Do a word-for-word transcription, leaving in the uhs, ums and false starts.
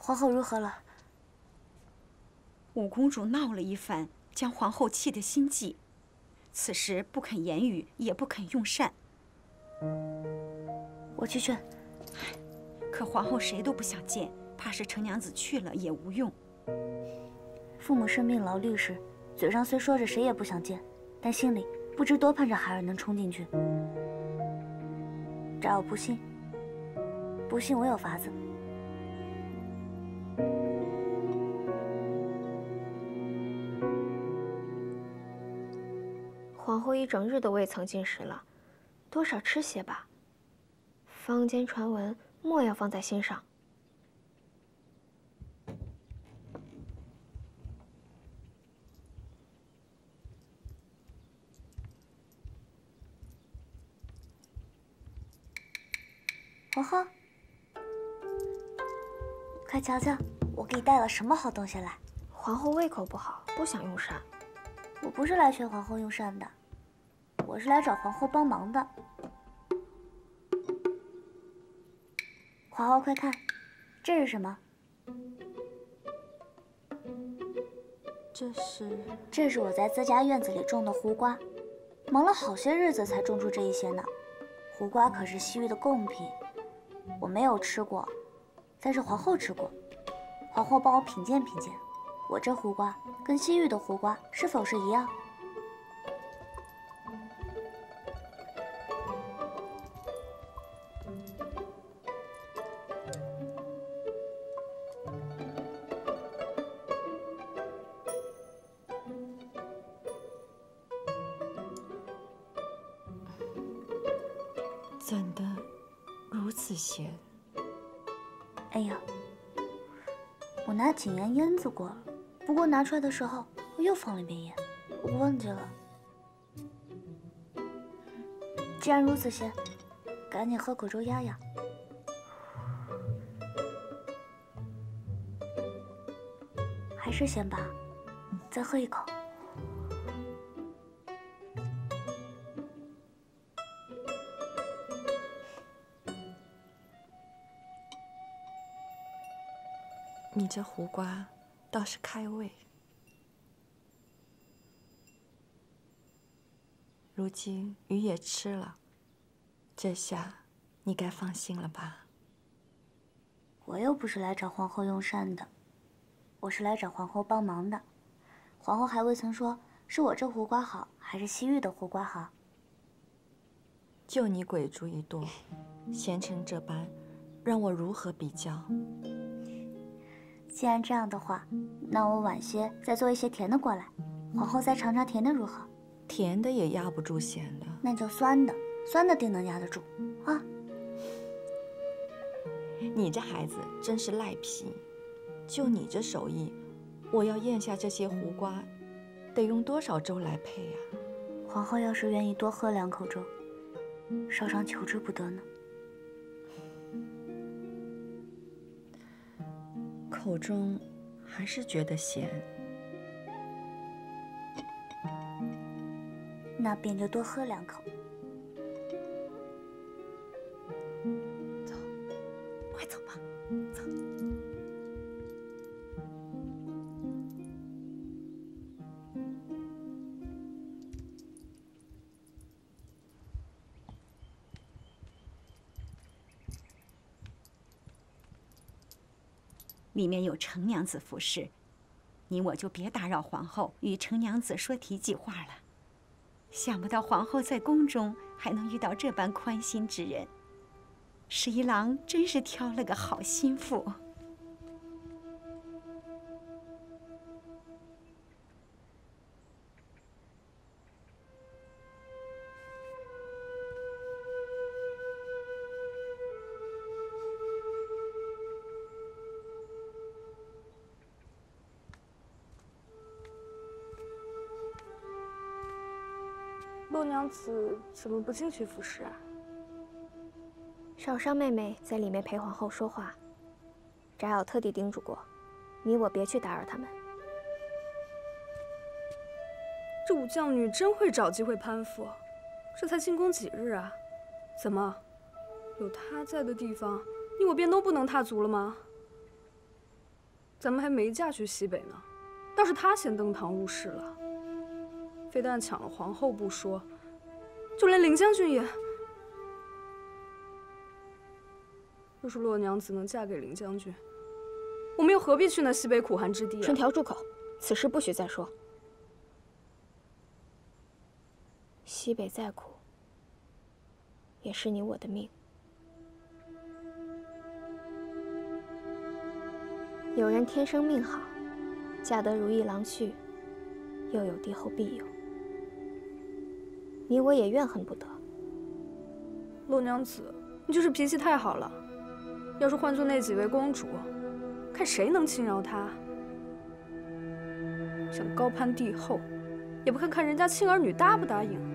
皇后如何了？ 五公主闹了一番，将皇后气得心悸，此时不肯言语，也不肯用膳。 我去劝。 可皇后谁都不想见，怕是程娘子去了也无用。 父母生病劳虑时，嘴上虽说着谁也不想见，但心里不知多盼着孩儿能冲进去。只要不信，不信我有法子。 皇后一整日都未曾进食了，多少吃些吧。坊间传闻，莫要放在心上。 皇后，快瞧瞧，我给你带了什么好东西来。 皇后胃口不好，不想用膳。 我不是来劝皇后用膳的，我是来找皇后帮忙的。皇后，快看，这是什么？ 这是这是我在自家院子里种的胡瓜，忙了好些日子才种出这一些呢。胡瓜可是西域的贡品，我没有吃过，但是皇后吃过。皇后帮我品鉴品鉴，我这胡瓜跟西域的胡瓜是否是一样？ 怎的如此咸？ 哎呀，我拿井盐腌制过了，不过拿出来的时候我又放了一遍盐，我忘记了。既然如此咸，赶紧喝口粥压压。还是咸吧，再喝一口。 你这胡瓜倒是开胃。如今鱼也吃了，这下你该放心了吧？ 我又不是来找皇后用膳的，我是来找皇后帮忙的。皇后还未曾说是我这胡瓜好，还是西域的胡瓜好。 就你鬼主意多，咸成这般，让我如何比较？ 既然这样的话，那我晚些再做一些甜的过来，皇后再尝尝甜的如何？ 甜的也压不住咸的， 那就酸的，酸的定能压得住啊！ 你这孩子真是赖皮，就你这手艺，我要咽下这些胡瓜，得用多少粥来配呀？ 皇后要是愿意多喝两口粥，少尝求之不得呢。 口中还是觉得咸， 那便就多喝两口。 走，快走吧，走。 里面有程娘子服侍，你我就别打扰皇后与程娘子说提几话了。想不到皇后在宫中还能遇到这般宽心之人，十一郎真是挑了个好心腹。 洛娘子怎么不进去服侍啊？ 少商妹妹在里面陪皇后说话，翟瑶特地叮嘱过，你我别去打扰他们。 这武将女真会找机会攀附，这才进宫几日啊？怎么，有她在的地方，你我便都不能踏足了吗？ 咱们还没嫁去西北呢，倒是他先登堂入室了。非但抢了皇后不说，就连林将军也……若是洛娘子能嫁给林将军，我们又何必去那西北苦寒之地啊？ 春条住口，此事不许再说。西北再苦，也是你我的命。有人天生命好，嫁得如意郎婿，又有帝后庇佑。你我也怨恨不得。 洛娘子，你就是脾气太好了。要是换做那几位公主，看谁能轻饶她？想高攀帝后，也不看看人家亲儿女答不答应。